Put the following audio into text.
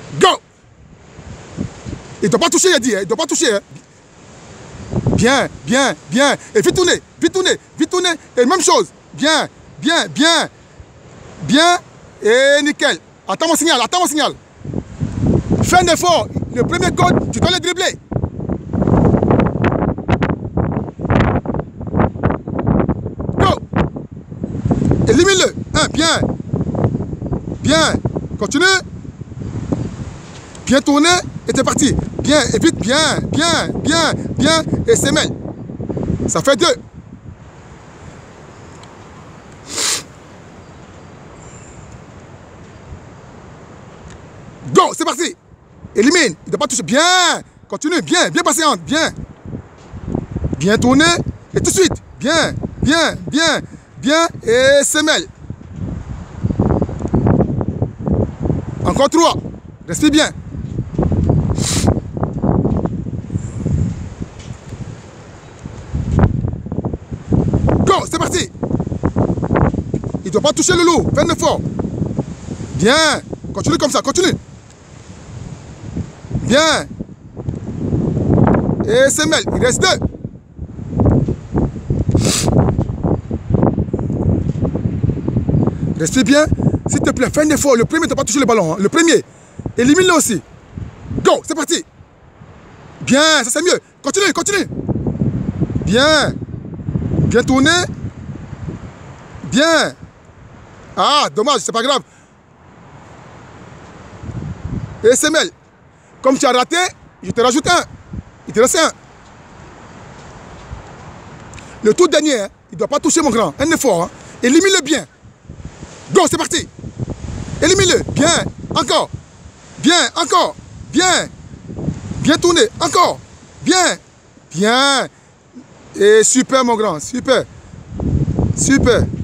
Go! Il ne doit pas toucher, il a dit. Il ne doit pas toucher. Hein. Bien, bien, bien. Et vite tourner, vite tourner, vite tourner. Et même chose. Bien, bien, bien. Bien. Et nickel. Attends mon signal, attends mon signal. Fais un effort. Le premier code, tu dois le dribbler. Go! Élimine-le. Bien. Bien. Continue. Bien tourné. Et c'est parti. Bien. Et vite. Bien. Bien. Bien. Bien. Et semelle. Ça fait 2. Go. C'est parti. Élimine. Il ne doit pas toucher. Bien. Continue. Bien. Bien patiente. Bien. Bien tourné. Et tout de suite. Bien. Bien. Bien. Bien. Et semelle. Encore 3. Restez bien. Go, c'est parti. Il ne doit pas toucher le loup. Fais un effort. Bien. Continue comme ça, continue. Bien. Et semelle. Il reste 2. Restez bien. S'il te plaît, fais un effort. Le premier ne doit pas toucher le ballon. Hein. Le premier. Élimine-le aussi. Go, c'est parti. Bien, ça c'est mieux. Continue, continue. Bien. Bien tourné. Bien. Ah, dommage, c'est pas grave. Et semelle. Comme tu as raté, je te rajoute 1. Il te reste 1. Le tout dernier, hein, il ne doit pas toucher mon grand. Un effort. Hein. Élimine-le bien. Go, c'est parti. Élimine-le. Bien. Encore. Bien. Encore. Bien. Bien tourné. Encore. Bien. Bien. Et super, mon grand. Super. Super.